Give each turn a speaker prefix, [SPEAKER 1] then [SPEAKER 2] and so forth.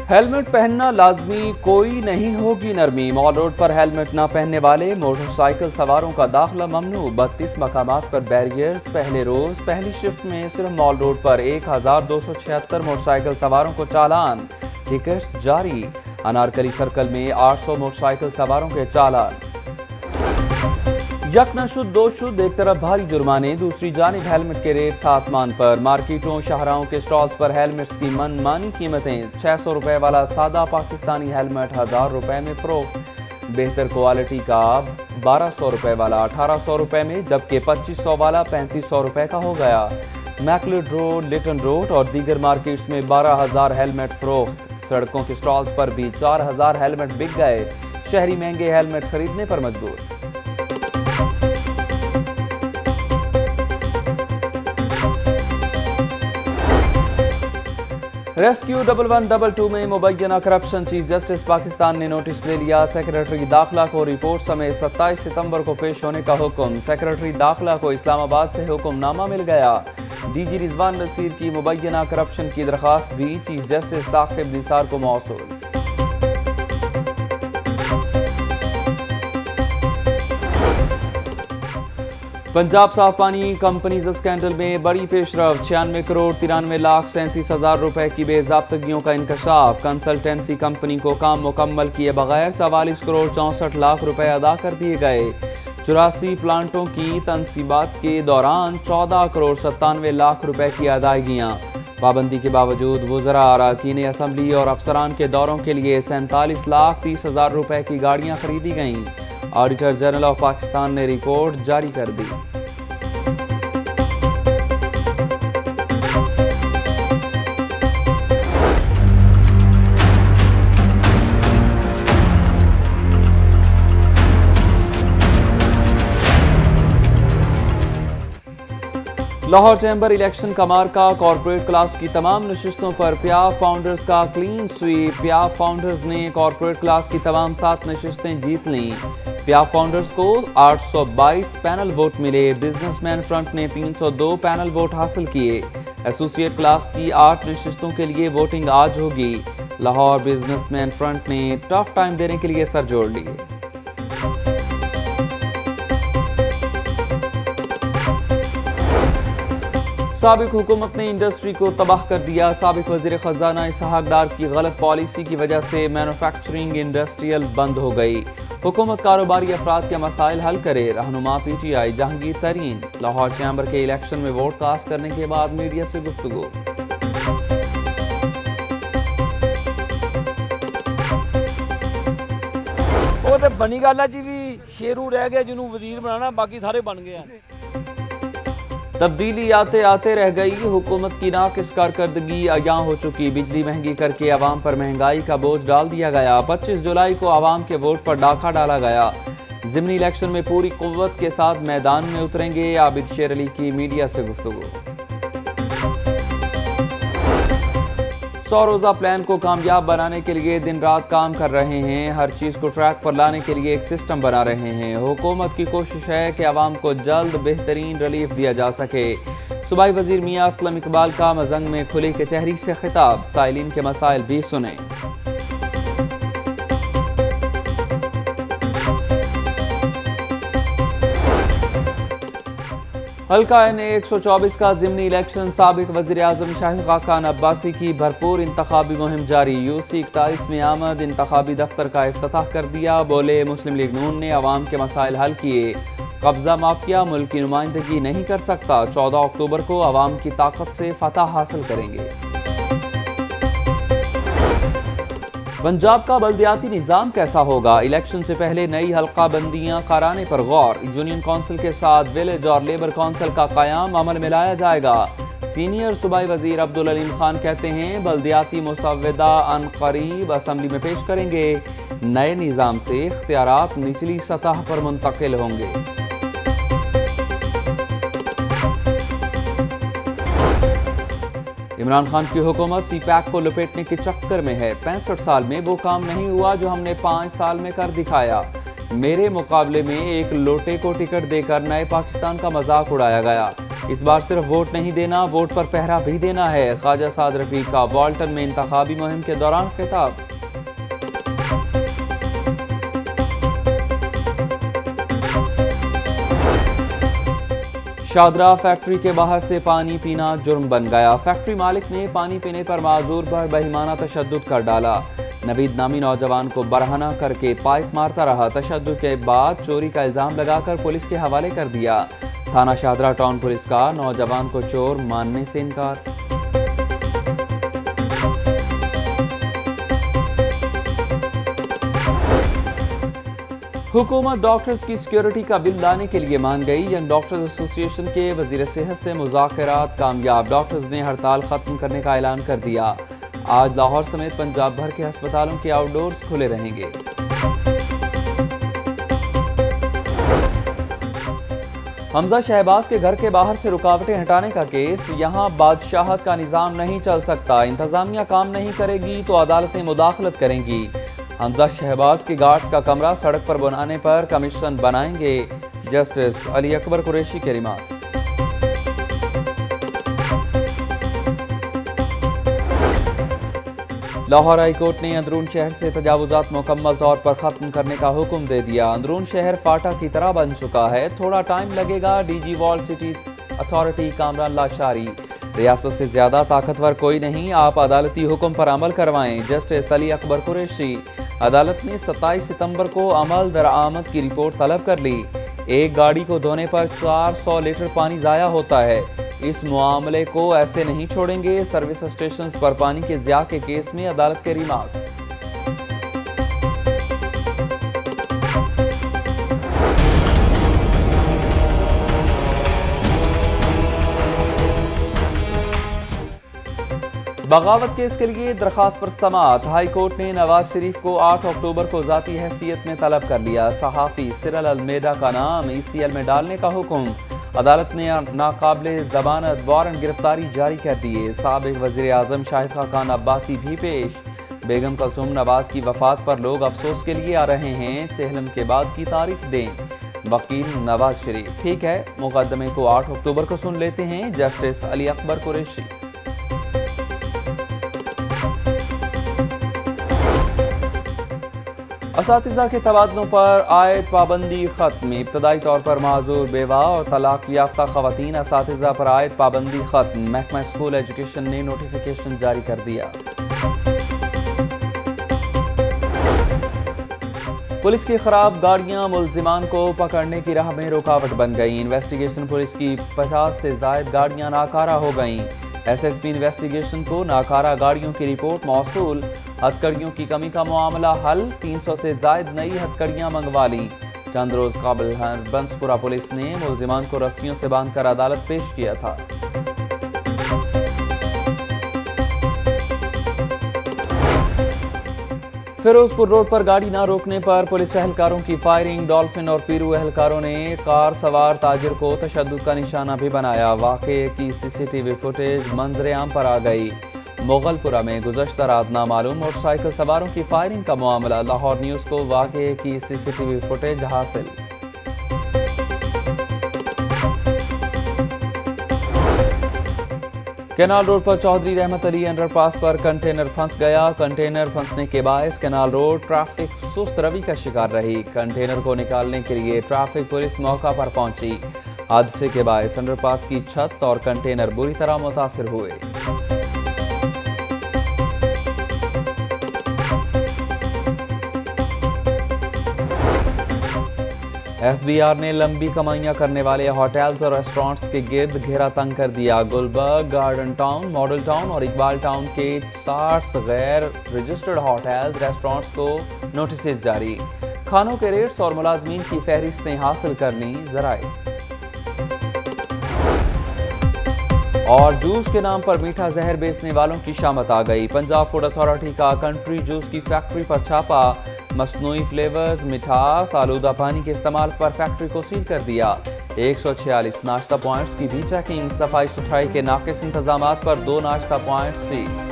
[SPEAKER 1] Helmet पहनना लाजमी, कोई नहीं होगी नरमी। मॉल रोड पर हेलमेट न पहनने वाले मोटरसाइकिल सवारों का दाखिला ममनू। 32 मकामात पर बैरियर्स। पहले रोज पहली शिफ्ट में सिर्फ मॉल रोड पर 1276 मोटरसाइकिल सवारों को चालान। टिकट्स जारी। अनारकली सर्कल में 800 मोटरसाइकिल सवारों के चालान। यक न शुद्ध दो शुद्ध, एक तरफ भारी जुर्माने, दूसरी जानिब हेलमेट के रेट्स आसमान पर। मार्केटों शाहराहों के स्टॉल्स पर हेलमेट्स की मनमानी कीमतें। 600 रुपए वाला सादा पाकिस्तानी हेलमेट 1000 रुपए में फरोख्त। बेहतर क्वालिटी का 1200 रुपए वाला 1800 रुपए में, जबकि 2500 वाला 3500 रुपए का हो गया। मैकलेड रोड, लिटन रोड और दीगर मार्केट्स में 12,000 हेलमेट फरोख्त। सड़कों के स्टॉल्स पर भी 4000 हेलमेट बिक गए। शहरी महंगे हेलमेट खरीदने पर मजबूर। रेस्क्यू 1122 में मुबैना करप्शन, चीफ जस्टिस पाकिस्तान ने नोटिस ले लिया। सेक्रेटरी दाखिला को रिपोर्ट समेत 27 सितंबर को पेश होने का हुक्म। सेक्रेटरी दाखिला को इस्लामाबाद से हुक्मनामा मिल गया। डीजी रिजवान नसीर की मुबैना करप्शन की दरखास्त भी चीफ जस्टिस साकिब निसार को मौसूल। पंजाब साफ पानी कंपनीज स्कैंडल में बड़ी पेशरफ। 96 करोड़ 93 लाख 37 हजार रुपए की बेज़ाब्तगियों का इंकशाफ। कंसल्टेंसी कंपनी को काम मुकम्मल किए बगैर 44 करोड़ 64 लाख रुपए अदा कर दिए गए। 84 प्लांटों की तनसीबात के दौरान 14 करोड़ 97 लाख रुपए की अदायगियाँ। पाबंदी के बावजूद वुज़रा, अरकान असम्बली और अफसरान के दौरों के लिए 47 लाख 30 हजार रुपए की गाड़ियाँ खरीदी गईं। ऑडिटर जनरल ऑफ पाकिस्तान ने रिपोर्ट जारी कर दी। लाहौर चैम्बर इलेक्शन का मार्का। कॉर्पोरेट क्लास की तमाम नशिस्तों पर प्याफ फाउंडर्स का क्लीन स्वीप। प्याफ फाउंडर्स ने कॉर्पोरेट क्लास की तमाम 7 नशिस्तें जीत लीं। प्याफ फाउंडर्स को 822 पैनल वोट मिले। बिजनेसमैन फ्रंट ने 302 पैनल वोट हासिल किए। एसोसिएट क्लास की 8 नशिस्तों के लिए वोटिंग आज होगी। लाहौर बिजनेसमैन फ्रंट ने टफ टाइम देने के लिए सर जोड़ लिए। साबिक हुकूमत ने इंडस्ट्री को तबाह कर दिया। साबिक वज़ीर ख़ज़ाना इसहाक डार की गलत पॉलिसी की वजह से मैन्युफैक्चरिंग इंडस्ट्रियल बंद हो गई। हुकूमत कारोबारी अफराद के मसाइल हल करे। रहनुमा PTI जहांगीर तरीन। लाहौर चैम्बर के इलेक्शन में वोट कास्ट करने के बाद मीडिया से गुफ्तगू।
[SPEAKER 2] वो तो बनी गल है जी, भी शेरू रह गया जिन्होंने वजीर बनाना, बाकी सारे बन गए हैं।
[SPEAKER 1] तब्दीली आते आते रह गई। हुकूमत की नाकिस कारकर्दगी अयां हो चुकी। बिजली महंगी करके आवाम पर महंगाई का बोझ डाल दिया गया। 25 जुलाई को आवाम के वोट पर डाका डाला गया। ज़िमनी इलेक्शन में पूरी कुव्वत के साथ मैदान में उतरेंगे। आबिद शेर अली की मीडिया से गुफ्तगू। 100 रोज़ा प्लान को कामयाब बनाने के लिए दिन रात काम कर रहे हैं। हर चीज़ को ट्रैक पर लाने के लिए एक सिस्टम बना रहे हैं। हुकूमत की कोशिश है कि आवाम को जल्द बेहतरीन रिलीफ दिया जा सके। सूबाई वजीर मियां असलम इकबाल का मजंग में खुली कचहरी से खिताब। साइलिन के मसाइल भी सुने। हल्का NA 124 का ज़िमनी इलेक्शन। साबिक वज़ीर आज़म शाहिद खाकान अब्बासी की भरपूर इंतखाबी मुहिम जारी। UC 41 में आमद। इंतखाबी दफ्तर का इफ्तिताह कर दिया। बोले, मुस्लिम लीग नून ने अवाम के मसाइल हल किए। कब्जा माफिया मुल्क की नुमाइंदगी नहीं कर सकता। 14 अक्टूबर को अवाम की ताकत से फतह हासिल करेंगे। पंजाब का बल्दियाती निज़ाम कैसा होगा? इलेक्शन से पहले नई हल्का बंदियां कराने पर गौर। यूनियन काउंसिल के साथ विलेज और लेबर काउंसिल का क़याम अमल में लाया जाएगा। सीनियर सूबाई वजीर अब्दुल अलीम खान कहते हैं, बल्दियाती मुसव्वदा अनकरीब असम्बली में पेश करेंगे। नए निज़ाम से इख्तियारात निचली सतह पर मुंतकिल होंगे। इमरान खान की हुकूमत CPAC को लपेटने के चक्कर में है। 65 साल में वो काम नहीं हुआ जो हमने 5 साल में कर दिखाया। मेरे मुकाबले में एक लोटे को टिकट देकर नए पाकिस्तान का मजाक उड़ाया गया। इस बार सिर्फ वोट नहीं देना, वोट पर पहरा भी देना है। ख्वाजा साद रफीक का वाल्टन में इंतखाबी मुहिम के दौरान खिताब। शादरा फैक्ट्री के बाहर से पानी पीना जुर्म बन गया। फैक्ट्री मालिक ने पानी पीने पर माजूर पर बेईमाना तशद्दुद कर डाला। नवीद नामी नौजवान को बरहना करके पाइप मारता रहा। तशद्दुद के बाद चोरी का इल्जाम लगाकर पुलिस के हवाले कर दिया। थाना शादरा टाउन पुलिस का नौजवान को चोर मानने से इनकार। हुकूमत डॉक्टर्स की सिक्योरिटी का बिल लाने के लिए मान गई। यंग डॉक्टर्स एसोसिएशन के वजीर सेहत से मुज़ाकरात कामयाब। डॉक्टर्स ने हड़ताल खत्म करने का ऐलान कर दिया। आज लाहौर समेत पंजाब भर के अस्पतालों के आउटडोर्स खुले रहेंगे। हमजा शहबाज के घर के बाहर से रुकावटें हटाने का केस। यहां बादशाहत का निज़ाम नहीं चल सकता। इंतजामिया काम नहीं करेगी तो अदालतें मुदाखलत करेंगी। हमजा शहबाज के गार्ड्स का कमरा सड़क पर बनाने पर कमीशन बनाएंगे। जस्टिस अली अकबर कुरैशी के रिमार्क्स। लाहौर हाई कोर्ट ने अंदरून शहर से तजावुजात मुकम्मल तौर पर खत्म करने का हुक्म दे दिया। अंदरून शहर फाटा की तरह बन चुका है, थोड़ा टाइम लगेगा। DG wall city authority Kamran Lashari. रियासत से ज्यादा ताकतवर कोई नहीं, आप अदालती हुक्म पर अमल करवाएं। जस्टिस अली अकबर कुरैशी। अदालत ने 27 सितंबर को अमल दरामद की रिपोर्ट तलब कर ली। एक गाड़ी को धोने पर 400 लीटर पानी जाया होता है। इस मामले को ऐसे नहीं छोड़ेंगे। सर्विस स्टेशंस पर पानी के ज़िया के केस में अदालत के रिमार्क्स। बगावत केस के लिए दरखास्त पर समाअत। हाई कोर्ट ने नवाज शरीफ को 8 अक्टूबर को जाती हैसियत में तलब कर लिया। सहाफ़ी सिरल अलमेडा का नाम ECL में डालने का हुक्म। अदालत ने नाकाबिले ज़मानत वारंट गिरफ्तारी जारी कर दिए। साबिक़ वज़ीर आज़म शाहिद खाकान अब्बासी भी पेश। बेगम कलसूम नवाज की वफात पर लोग अफसोस के लिए आ रहे हैं। चहलम के बाद की तारीख दें। वकील नवाज शरीफ। ठीक है, मुकदमे को 8 अक्टूबर को सुन लेते हैं। जस्टिस अली अकबर कुरैशी। असातिज़ा के तबादलों पर आयद पाबंदी खत्म। इब्तदाई तौर पर माजूर बेवा और तलाक याफ्ता ख़वातीन असातिज़ा पर आयद पाबंदी खत्म। महकमा स्कूल एजुकेशन ने नोटिफिकेशन जारी कर दिया। पुलिस की खराब गाड़ियां मुल्जिमान को पकड़ने की राह में रुकावट बन गई। इन्वेस्टिगेशन पुलिस की 50 से ज़ायद गाड़ियां नाकारा हो गईं। SSP इन्वेस्टिगेशन को नाकारा गाड़ियों की रिपोर्ट मौसूल। हथकड़ियों की कमी का मामला हल। 300 से ज़ायद नई हथकड़ियां मंगवा ली। चंद रोज कबल बंसपुरा पुलिस ने मुल्जिमान को रस्सियों से बांधकर अदालत पेश किया था। फिरोजपुर रोड पर गाड़ी न रोकने पर पुलिस एहलकारों की फायरिंग। डॉल्फिन और पीरू एहलकारों ने कार सवार ताजिर को तशद्दुद का निशाना भी बनाया। वाक़े की CCTV फुटेज मंजर आम पर आ गई। मुगलपुरा में गुज़श्ता रात नामालूम मोटरसाइकिल सवारों की फायरिंग का मामला। लाहौर न्यूज़ को वाक़े की CCTV फुटेज हासिल। कैनाल रोड पर चौधरी रहमत अली अंडरपास पर कंटेनर फंस गया। कंटेनर फंसने के बायस कैनाल रोड ट्रैफिक सुस्त रवि का शिकार रही। कंटेनर को निकालने के लिए ट्रैफिक पुलिस मौका पर पहुंची। हादसे के बायस अंडरपास की छत और कंटेनर बुरी तरह मुतासिर हुए। FBR ने लंबी कमाइयां करने वाले होटल्स और रेस्टोरेंट्स के गिर्द घेरा तंग कर दिया। Gulberg, garden town, model town और इकबाल टाउन के 60 गैर रजिस्टर्ड होटल्स रेस्टोरेंट्स को नोटिस जारी। खानों के रेट्स और मुलाजमीन की फहरिस्तें हासिल करनी जराए। और जूस के नाम पर मीठा जहर बेचने वालों की शामत आ गई। पंजाब फूड अथॉरिटी का कंट्री जूस की फैक्ट्री पर छापा। मसनूई फ्लेवर्स, मिठास, आलूदा पानी के इस्तेमाल पर फैक्ट्री को सील कर दिया। 146 नाश्ता पॉइंट्स की भी चेकिंग। सफाई सुथराई के नाकिस इंतजामात पर 2 नाश्ता पॉइंट्स सील।